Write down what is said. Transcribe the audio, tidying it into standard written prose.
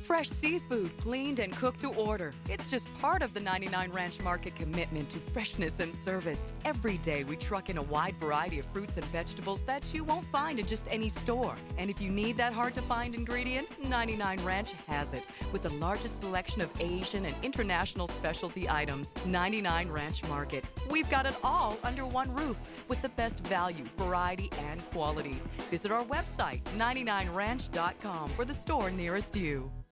Fresh seafood, cleaned and cooked to order. It's just part of the 99 Ranch Market commitment to freshness and service. Every day we truck in a wide variety of fruits and vegetables that you won't find in just any store. And if you need that hard-to-find ingredient, 99 Ranch has it. With the largest selection of Asian and international specialty items, 99 Ranch Market. We've got it all under one roof with the best value, variety, and quality. Visit our website, 99ranch.com, for the store nearest you.